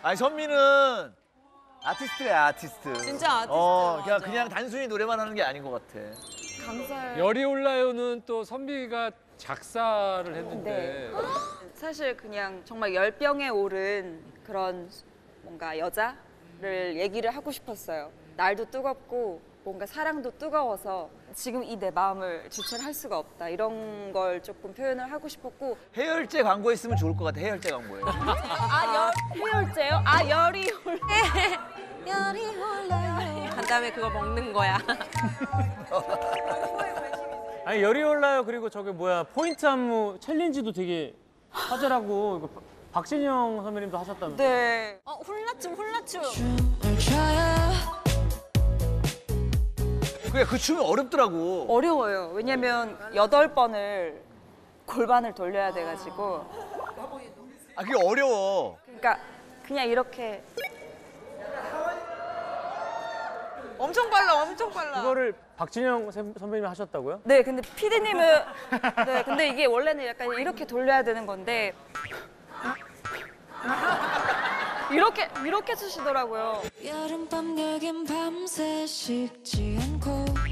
아니 선미는 아티스트야 아티스트. 진짜 아티스트. 그냥 단순히 노래만 하는 게 아닌 것 같아. 감사해요. 열이 올라요는 또 선비가 작사를 했는데 사실 그냥 정말 열병에 오른 그런 뭔가 여자를 얘기를 하고 싶었어요. 날도 뜨겁고 뭔가 사랑도 뜨거워서 지금 이 내 마음을 주체를 할 수가 없다. 이런 걸 조금 표현을 하고 싶었고. 해열제 광고 했으면 좋을 것 같아. 해열제 광고에. 해열제요? 열이 올라. 열이 올라요. 간 다음에 그거 먹는 거야. 아니 열이 올라요. 그리고 저게 뭐야 포인트 안무 챌린지도 되게 화제라고 이거 박진영 선배님도 하셨다면서. 네. 훌라춤. 그래 그 춤이 어렵더라고. 어려워요. 왜냐면 8번을 골반을 돌려야 돼가지고. 아 그게 어려워. 그러니까 그냥 이렇게. 엄청 빨라. 그거를 박진영 선배님이 하셨다고요? 네, 근데 피디님은 네, 근데 이게 원래는 약간 이렇게 돌려야 되는 건데 이렇게 쓰시더라고요. 여름밤 여긴 밤새 식지 않고